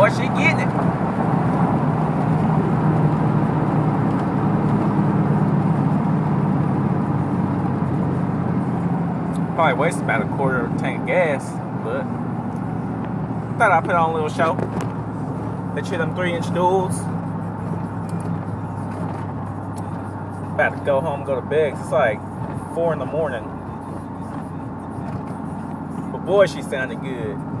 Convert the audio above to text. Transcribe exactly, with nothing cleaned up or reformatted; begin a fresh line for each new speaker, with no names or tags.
boy, she getting it. Probably wasted about a quarter of a tank of gas, but thought I'd put on a little show. Let you them three inch duals. About to go home, go to bed. It's like four in the morning. But boy, she sounded good.